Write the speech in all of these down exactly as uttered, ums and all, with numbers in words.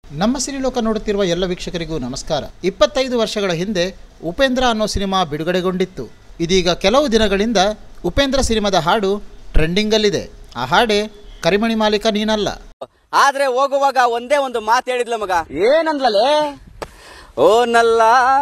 ನಮ್ಮ ಸಿನಿಲೋಕ ನೋಡುತ್ತಿರುವ ಎಲ್ಲ ವೀಕ್ಷಕರಿಗೂ ನಮಸ್ಕಾರ. ಇಪ್ಪತ್ತೈದು ವರ್ಷಗಳ ಹಿಂದೆ ಉಪೇಂದ್ರ ಅನ್ನೋ ಸಿನಿಮಾ ಬಿಡುಗಡೆಗೊಂಡಿತ್ತು. ಇದೀಗ ಕೆಲವು ದಿನಗಳಿಂದ ಉಪೇಂದ್ರ ಸಿನಿಮಾದ ಹಾಡು ಟ್ರೆಂಡಿಂಗಲ್ಲಿದೆ. ಆ ಹಾಡೇ ಕರಿಮಣಿ ಮಾಲೀಕ ನೀನಲ್ಲ. ಆದ್ರೆ ಹೋಗುವಾಗ ಒಂದೇ ಒಂದು ಮಾತು ಹೇಳಿದ್ಲ ಮಗ. ಏನಂದ್ಲೇ? ಓ ನಲ್ಲ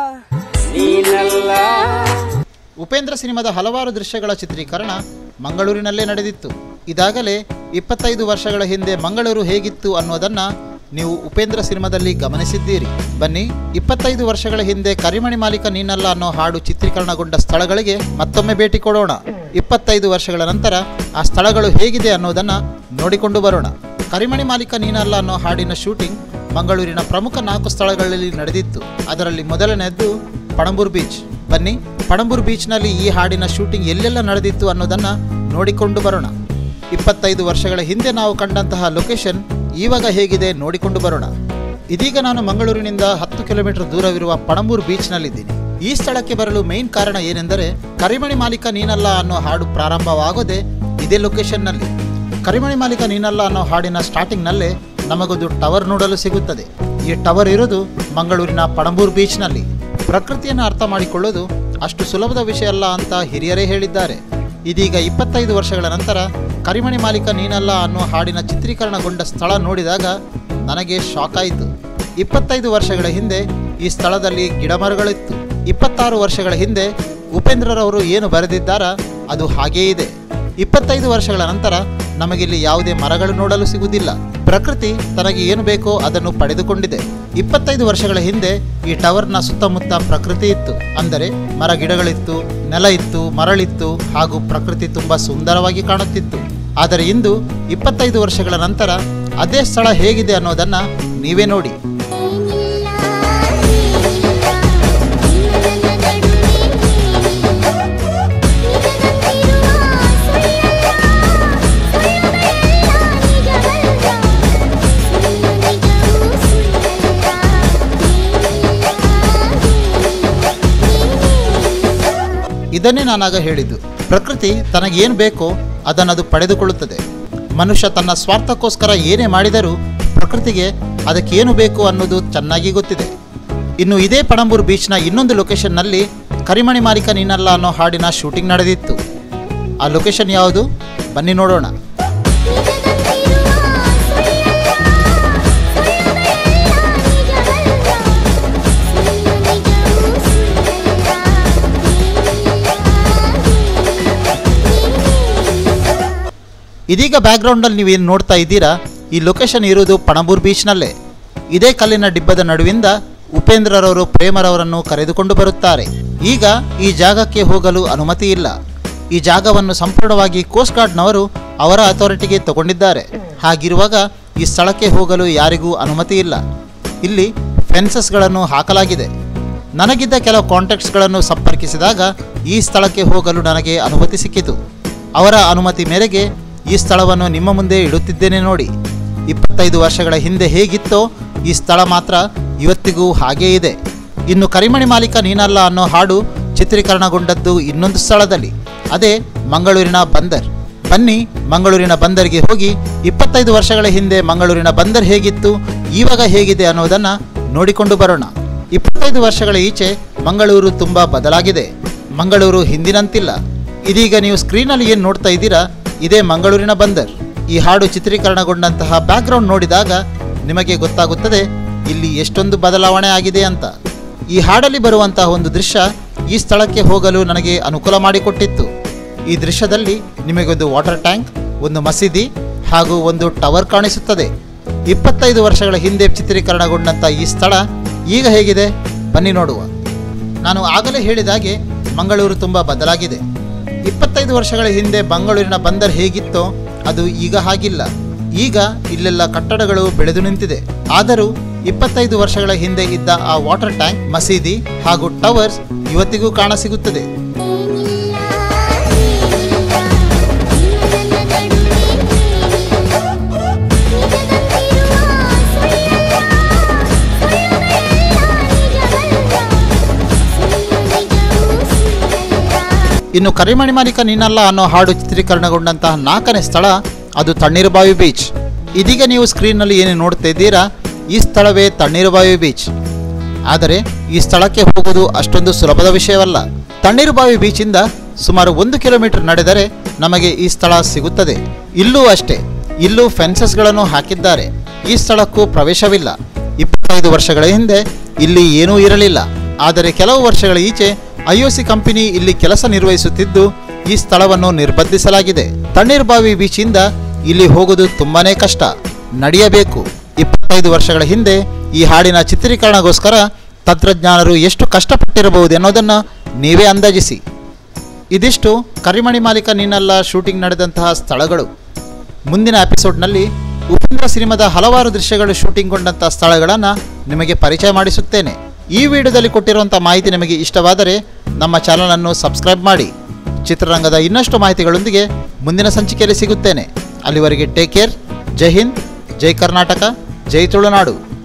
ನೀನಲ್ಲ. ಉಪೇಂದ್ರ ಸಿನಿಮಾದ ಹಲವಾರು ದೃಶ್ಯಗಳ ಚಿತ್ರೀಕರಣ ಮಂಗಳೂರಿನಲ್ಲೇ ನಡೆದಿತ್ತು. ಇದಾಗಲೇ ಇಪ್ಪತ್ತೈದು ವರ್ಷಗಳ ಹಿಂದೆ ಮಂಗಳೂರು ಹೇಗಿತ್ತು ಅನ್ನೋದನ್ನ ನೀವು ಉಪೇಂದ್ರ ಸಿನಿಮಾದಲ್ಲಿ ಗಮನಿಸಿದ್ದೀರಿ. ಬನ್ನಿ, ಇಪ್ಪತ್ತೈದು ವರ್ಷಗಳ ಹಿಂದೆ ಕರಿಮಣಿ ಮಾಲೀಕ ನೀನಲ್ಲ ಅನ್ನೋ ಹಾಡು ಚಿತ್ರೀಕರಣಗೊಂಡ ಸ್ಥಳಗಳಿಗೆ ಮತ್ತೊಮ್ಮೆ ಭೇಟಿ ಕೊಡೋಣ. ಇಪ್ಪತ್ತೈದು ವರ್ಷಗಳ ನಂತರ ಆ ಸ್ಥಳಗಳು ಹೇಗಿದೆ ಅನ್ನೋದನ್ನ ನೋಡಿಕೊಂಡು ಬರೋಣ. ಕರಿಮಣಿ ಮಾಲೀಕ ನೀನಲ್ಲ ಅನ್ನೋ ಹಾಡಿನ ಶೂಟಿಂಗ್ ಮಂಗಳೂರಿನ ಪ್ರಮುಖ ನಾಲ್ಕು ಸ್ಥಳಗಳಲ್ಲಿ ನಡೆದಿತ್ತು. ಅದರಲ್ಲಿ ಮೊದಲನೆಯದ್ದು ಪಣಂಬೂರು ಬೀಚ್. ಬನ್ನಿ, ಪಣಂಬೂರು ಬೀಚ್ನಲ್ಲಿ ಈ ಹಾಡಿನ ಶೂಟಿಂಗ್ ಎಲ್ಲೆಲ್ಲ ನಡೆದಿತ್ತು ಅನ್ನೋದನ್ನ ನೋಡಿಕೊಂಡು ಬರೋಣ. ಇಪ್ಪತ್ತೈದು ವರ್ಷಗಳ ಹಿಂದೆ ನಾವು ಕಂಡಂತಹ ಲೊಕೇಶನ್ ಇವಾಗ ಹೇಗಿದೆ ನೋಡಿಕೊಂಡು ಬರೋಣ. ಇದೀಗ ನಾನು ಮಂಗಳೂರಿನಿಂದ ಹತ್ತು ಕಿಲೋಮೀಟರ್ ದೂರವಿರುವ ಪಣಂಬೂರು ಬೀಚ್ನಲ್ಲಿದ್ದೀನಿ. ಈ ಸ್ಥಳಕ್ಕೆ ಬರಲು ಮೇನ್ ಕಾರಣ ಏನೆಂದರೆ ಕರಿಮಣಿ ಮಾಲೀಕ ನೀನಲ್ಲ ಅನ್ನೋ ಹಾಡು ಪ್ರಾರಂಭವಾಗೋದೇ ಇದೇ ಲೊಕೇಶನ್ನಲ್ಲಿ. ಕರಿಮಣಿ ಮಾಲೀಕ ನೀನಲ್ಲ ಅನ್ನೋ ಹಾಡಿನ ಸ್ಟಾರ್ಟಿಂಗ್ನಲ್ಲೇ ನಮಗೊಂದು ಟವರ್ ನೋಡಲು ಸಿಗುತ್ತದೆ. ಈ ಟವರ್ ಇರೋದು ಮಂಗಳೂರಿನ ಪಣಂಬೂರು ಬೀಚ್ನಲ್ಲಿ. ಪ್ರಕೃತಿಯನ್ನು ಅರ್ಥ ಮಾಡಿಕೊಳ್ಳೋದು ಅಷ್ಟು ಸುಲಭದ ವಿಷಯ ಅಲ್ಲ ಅಂತ ಹಿರಿಯರೇ ಹೇಳಿದ್ದಾರೆ. ಇದೀಗ ಇಪ್ಪತ್ತೈದು ವರ್ಷಗಳ ನಂತರ ಕರಿಮಣಿ ಮಾಲೀಕ ನೀನಲ್ಲ ಅನ್ನೋ ಹಾಡಿನ ಚಿತ್ರೀಕರಣಗೊಂಡ ಸ್ಥಳ ನೋಡಿದಾಗ ನನಗೆ ಶಾಕ್ ಆಯಿತು. ಇಪ್ಪತ್ತೈದು ವರ್ಷಗಳ ಹಿಂದೆ ಈ ಸ್ಥಳದಲ್ಲಿ ಗಿಡಮರಗಳಿತ್ತು. ಇಪ್ಪತ್ತಾರು ವರ್ಷಗಳ ಹಿಂದೆ ಉಪೇಂದ್ರರವರು ಏನು ಬರೆದಿದ್ದಾರಾ ಅದು ಹಾಗೇ ಇದೆ. ಇಪ್ಪತ್ತೈದು ವರ್ಷಗಳ ನಂತರ ನಮಗಿಲ್ಲಿ ಯಾವುದೇ ಮರಗಳು ನೋಡಲು ಸಿಗುವುದಿಲ್ಲ. ಪ್ರಕೃತಿ ತನಗೆ ಏನು ಬೇಕೋ ಅದನ್ನು ಪಡೆದುಕೊಂಡಿದೆ. ಇಪ್ಪತ್ತೈದು ವರ್ಷಗಳ ಹಿಂದೆ ಈ ಟವರ್ನ ಸುತ್ತಮುತ್ತ ಪ್ರಕೃತಿ ಇತ್ತು. ಅಂದರೆ ಮರ ಗಿಡಗಳಿತ್ತು, ನೆಲ ಇತ್ತು, ಮರಳಿತ್ತು, ಹಾಗೂ ಪ್ರಕೃತಿ ತುಂಬ ಸುಂದರವಾಗಿ ಕಾಣುತ್ತಿತ್ತು. ಆದರೆ ಇಂದು ಇಪ್ಪತ್ತೈದು ವರ್ಷಗಳ ನಂತರ ಅದೇ ಸ್ಥಳ ಹೇಗಿದೆ ಅನ್ನೋದನ್ನ ನೀವೇ ನೋಡಿ. ಇದನ್ನೇ ನಾನಾಗ ಹೇಳಿದ್ದು, ಪ್ರಕೃತಿ ತನಗೇನು ಬೇಕೋ ಅದನ್ನದು ಪಡೆದುಕೊಳ್ಳುತ್ತದೆ. ಮನುಷ್ಯ ತನ್ನ ಸ್ವಾರ್ಥಕ್ಕೋಸ್ಕರ ಏನೇ ಮಾಡಿದರೂ ಪ್ರಕೃತಿಗೆ ಅದಕ್ಕೇನು ಬೇಕು ಅನ್ನೋದು ಚೆನ್ನಾಗಿ ಗೊತ್ತಿದೆ. ಇನ್ನು ಇದೇ ಪಣಂಬೂರು ಬೀಚ್ನ ಇನ್ನೊಂದು ಲೊಕೇಶನ್ನಲ್ಲಿ ಕರಿಮಣಿ ಮಾಲೀಕ ನೀನಲ್ಲ ಅನ್ನೋ ಹಾಡಿನ ಶೂಟಿಂಗ್ ನಡೆದಿತ್ತು. ಆ ಲೊಕೇಶನ್ ಯಾವುದು? ಬನ್ನಿ ನೋಡೋಣ. ಇದೀಗ ಬ್ಯಾಕ್ಗ್ರೌಂಡಲ್ಲಿ ನೀವೇನು ನೋಡ್ತಾ ಇದ್ದೀರಾ, ಈ ಲೊಕೇಶನ್ ಇರುವುದು ಪಣಂಬೂರು ಬೀಚ್ನಲ್ಲೇ. ಇದೇ ಕಲ್ಲಿನ ಡಿಬ್ಬದ ನಡುವಿಂದ ಉಪೇಂದ್ರರವರು ಪ್ರೇಮರವರನ್ನು ಕರೆದುಕೊಂಡು ಬರುತ್ತಾರೆ. ಈಗ ಈ ಜಾಗಕ್ಕೆ ಹೋಗಲು ಅನುಮತಿ ಇಲ್ಲ. ಈ ಜಾಗವನ್ನು ಸಂಪೂರ್ಣವಾಗಿ ಕೋಸ್ಟ್ ಗಾರ್ಡ್ನವರು ಅವರ ಅಥಾರಿಟಿಗೆ ತಗೊಂಡಿದ್ದಾರೆ. ಹಾಗಿರುವಾಗ ಈ ಸ್ಥಳಕ್ಕೆ ಹೋಗಲು ಯಾರಿಗೂ ಅನುಮತಿ ಇಲ್ಲ. ಇಲ್ಲಿ ಫೆನ್ಸಸ್ಗಳನ್ನು ಹಾಕಲಾಗಿದೆ. ನನಗಿದ್ದ ಕೆಲವು ಕಾಂಟ್ಯಾಕ್ಟ್ಸ್ಗಳನ್ನು ಸಂಪರ್ಕಿಸಿದಾಗ ಈ ಸ್ಥಳಕ್ಕೆ ಹೋಗಲು ನನಗೆ ಅನುಮತಿ ಸಿಕ್ಕಿತು. ಅವರ ಅನುಮತಿ ಮೇರೆಗೆ ಈ ಸ್ಥಳವನ್ನು ನಿಮ್ಮ ಮುಂದೆ ಇಡುತ್ತಿದ್ದೇನೆ ನೋಡಿ. ಇಪ್ಪತ್ತೈದು ವರ್ಷಗಳ ಹಿಂದೆ ಹೇಗಿತ್ತೋ ಈ ಸ್ಥಳ ಮಾತ್ರ ಇವತ್ತಿಗೂ ಹಾಗೇ ಇದೆ. ಇನ್ನು ಕರಿಮಣಿ ಮಾಲೀಕ ನೀನಲ್ಲ ಅನ್ನೋ ಹಾಡು ಚಿತ್ರೀಕರಣಗೊಂಡದ್ದು ಇನ್ನೊಂದು ಸ್ಥಳದಲ್ಲಿ, ಅದೇ ಮಂಗಳೂರಿನ ಬಂದರ್. ಬನ್ನಿ, ಮಂಗಳೂರಿನ ಬಂದರಿಗೆ ಹೋಗಿ ಇಪ್ಪತ್ತೈದು ವರ್ಷಗಳ ಹಿಂದೆ ಮಂಗಳೂರಿನ ಬಂದರ್ ಹೇಗಿತ್ತು, ಇವಾಗ ಹೇಗಿದೆ ಅನ್ನೋದನ್ನು ನೋಡಿಕೊಂಡು ಬರೋಣ. ಇಪ್ಪತ್ತೈದು ವರ್ಷಗಳ ಈಚೆ ಮಂಗಳೂರು ತುಂಬ ಬದಲಾಗಿದೆ. ಮಂಗಳೂರು ಹಿಂದಿನಂತಿಲ್ಲ. ಇದೀಗ ನೀವು ಸ್ಕ್ರೀನಲ್ಲಿ ಏನು ನೋಡ್ತಾ ಇದ್ದೀರಾ, ಇದೇ ಮಂಗಳೂರಿನ ಬಂದರ್. ಈ ಹಾಡು ಚಿತ್ರೀಕರಣಗೊಂಡಂತಹ ಬ್ಯಾಕ್ಗ್ರೌಂಡ್ ನೋಡಿದಾಗ ನಿಮಗೆ ಗೊತ್ತಾಗುತ್ತದೆ ಇಲ್ಲಿ ಎಷ್ಟೊಂದು ಬದಲಾವಣೆ ಆಗಿದೆ ಅಂತ. ಈ ಹಾಡಲ್ಲಿ ಬರುವಂತಹ ಒಂದು ದೃಶ್ಯ ಈ ಸ್ಥಳಕ್ಕೆ ಹೋಗಲು ನನಗೆ ಅನುಕೂಲ ಮಾಡಿಕೊಟ್ಟಿತ್ತು. ಈ ದೃಶ್ಯದಲ್ಲಿ ನಿಮಗೊಂದು ವಾಟರ್ ಟ್ಯಾಂಕ್, ಒಂದು ಮಸೀದಿ ಹಾಗೂ ಒಂದು ಟವರ್ ಕಾಣಿಸುತ್ತದೆ. ಇಪ್ಪತ್ತೈದು ವರ್ಷಗಳ ಹಿಂದೆ ಚಿತ್ರೀಕರಣಗೊಂಡಂಥ ಈ ಸ್ಥಳ ಈಗ ಹೇಗಿದೆ ಬನ್ನಿ ನೋಡುವ. ನಾನು ಆಗಲೇ ಹೇಳಿದಾಗೆ ಮಂಗಳೂರು ತುಂಬ ಬದಲಾಗಿದೆ. ಇಪ್ಪತ್ತೈದು ವರ್ಷಗಳ ಹಿಂದೆ ಮಂಗಳೂರಿನ ಬಂದರ್ ಹೇಗಿತ್ತೋ ಅದು ಈಗ ಹಾಗಿಲ್ಲ. ಈಗ ಇಲ್ಲೆಲ್ಲ ಕಟ್ಟಡಗಳು ಬೆಳೆದು ನಿಂತಿದೆ. ಆದರೂ ಇಪ್ಪತ್ತೈದು ವರ್ಷಗಳ ಹಿಂದೆ ಇದ್ದ ಆ ವಾಟರ್ ಟ್ಯಾಂಕ್, ಮಸೀದಿ ಹಾಗೂ ಟವರ್ಸ್ ಇವತ್ತಿಗೂ ಕಾಣಸಿಗುತ್ತದೆ. ಇನ್ನು ಕರಿಮಣಿ ಮಾಲೀಕ ನೀನಲ್ಲ ಅನ್ನೋ ಹಾಡು ಚಿತ್ರೀಕರಣಗೊಂಡಂತಹ ನಾಲ್ಕನೇ ಸ್ಥಳ ಅದು ತಣ್ಣೀರುಬಾವಿ ಬೀಚ್. ಇದೀಗ ನೀವು ಸ್ಕ್ರೀನ್ನಲ್ಲಿ ಏನು ನೋಡ್ತಾ ಇದ್ದೀರಾ ಈ ಸ್ಥಳವೇ ತಣ್ಣೀರುಬಾವಿ ಬೀಚ್. ಆದರೆ ಈ ಸ್ಥಳಕ್ಕೆ ಹೋಗುವುದು ಅಷ್ಟೊಂದು ಸುಲಭದ ವಿಷಯವಲ್ಲ. ತಣ್ಣೀರುಬಾವಿ ಬೀಚಿಂದ ಸುಮಾರು ಒಂದು ಕಿಲೋಮೀಟರ್ ನಡೆದರೆ ನಮಗೆ ಈ ಸ್ಥಳ ಸಿಗುತ್ತದೆ. ಇಲ್ಲೂ ಅಷ್ಟೇ, ಇಲ್ಲೂ ಫೆನ್ಸಸ್ಗಳನ್ನು ಹಾಕಿದ್ದಾರೆ. ಈ ಸ್ಥಳಕ್ಕೂ ಪ್ರವೇಶವಿಲ್ಲ. ಇಪ್ಪತ್ತೈದು ವರ್ಷಗಳ ಹಿಂದೆ ಇಲ್ಲಿ ಏನೂ ಇರಲಿಲ್ಲ. ಆದರೆ ಕೆಲವು ವರ್ಷಗಳ ಈಚೆ ಐ ಒ ಸಿ ಕಂಪನಿ ಇಲ್ಲಿ ಕೆಲಸ ನಿರ್ವಹಿಸುತ್ತಿದ್ದು ಈ ಸ್ಥಳವನ್ನು ನಿರ್ಬಂಧಿಸಲಾಗಿದೆ. ತಣ್ಣೀರುಬಾವಿ ಬೀಚಿಂದ ಇಲ್ಲಿ ಹೋಗುವುದು ತುಂಬಾನೇ ಕಷ್ಟ, ನಡೆಯಬೇಕು. ಇಪ್ಪತ್ತೈದು ವರ್ಷಗಳ ಹಿಂದೆ ಈ ಹಾಡಿನ ಚಿತ್ರೀಕರಣಗೋಸ್ಕರ ತಂತ್ರಜ್ಞಾನರು ಎಷ್ಟು ಕಷ್ಟಪಟ್ಟಿರಬಹುದು ಎನ್ನುವುದನ್ನು ನೀವೇ ಅಂದಾಜಿಸಿ. ಇದಿಷ್ಟು ಕರಿಮಣಿ ಮಾಲೀಕ ನೀನಲ್ಲ ಶೂಟಿಂಗ್ ನಡೆದಂತಹ ಸ್ಥಳಗಳು. ಮುಂದಿನ ಎಪಿಸೋಡ್ನಲ್ಲಿ ಉಪೇಂದ್ರ ಸಿನಿಮಾದ ಹಲವಾರು ದೃಶ್ಯಗಳು ಶೂಟಿಂಗ್ಗೊಂಡಂಥ ಸ್ಥಳಗಳನ್ನು ನಿಮಗೆ ಪರಿಚಯ ಮಾಡಿಸುತ್ತೇನೆ. ಈ ವಿಡಿಯೋದಲ್ಲಿ ಕೊಟ್ಟಿರುವಂಥ ಮಾಹಿತಿ ನಿಮಗೆ ಇಷ್ಟವಾದರೆ ನಮ್ಮ ಚಾನಲನ್ನು ಸಬ್ಸ್ಕ್ರೈಬ್ ಮಾಡಿ. ಚಿತ್ರರಂಗದ ಇನ್ನಷ್ಟು ಮಾಹಿತಿಗಳೊಂದಿಗೆ ಮುಂದಿನ ಸಂಚಿಕೆಯಲ್ಲಿ ಸಿಗುತ್ತೇನೆ. ಅಲ್ಲಿವರೆಗೆ ಟೇಕ್ ಕೇರ್. ಜೈ ಹಿಂದ್, ಜೈ ಕರ್ನಾಟಕ, ಜೈ ತುಳುನಾಡು.